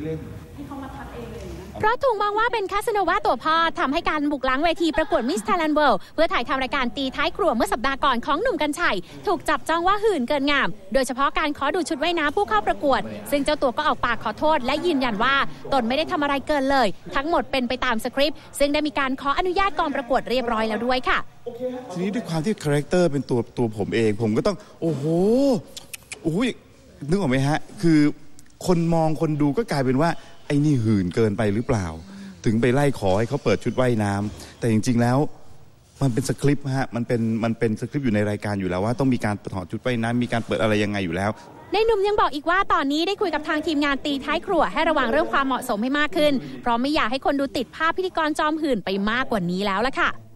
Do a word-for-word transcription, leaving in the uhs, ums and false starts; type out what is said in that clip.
เล่นให้เขามาทักเองเลยเพราะถูกมองว่าเป็นคาสโนวาตัวพ่อทำให้การบุกล้างเวทีประกวดมิสไทยแลนด์เวิลด์เพื่อถ่ายทำรายการตีท้ายครัวเมื่อสัปดาห์ก่อนของหนุ่มกรรชัยถูกจับจ้องว่าหื่นเกินงามโดยเฉพาะการขอดูชุดว่ายน้ำผู้เข้าประกวดซึ่งเจ้าตัวก็ออกปากขอโทษและยืนยันว่าตนไม่ได้ทำอะไรเกินเลยทั้งหมดเป็นไปตามสคริปต์ซึ่งได้มีการขออนุญาตกองประกวดเรียบร้อยแล้วด้วยค่ะทีนี้ด้วยความที่คาแรคเตอร์เป็นตัวตัวผมเองผมก็ต้องโอ้โหโอ้ยนึกออกไหมฮะคือคนมองคนดูก็กลายเป็นว่าไอ้นี่หื่นเกินไปหรือเปล่าถึงไปไล่ขอให้เขาเปิดชุดว่ายน้ำแต่จริงๆแล้วมันเป็นสคริปต์ฮะมันเป็นมันเป็นสคริปต์อยู่ในรายการอยู่แล้วว่าต้องมีการถอดชุดว่ายน้ำมีการเปิดอะไรยังไงอยู่แล้วในหนุ่มยังบอกอีกว่าตอนนี้ได้คุยกับทางทีมงานตีท้ายครัวให้ระวังเรื่องความเหมาะสมให้มากขึ้นเพราะไม่อยากให้คนดูติดภาพพิธีกรจอมหื่นไปมากกว่านี้แล้วล่ะค่ะ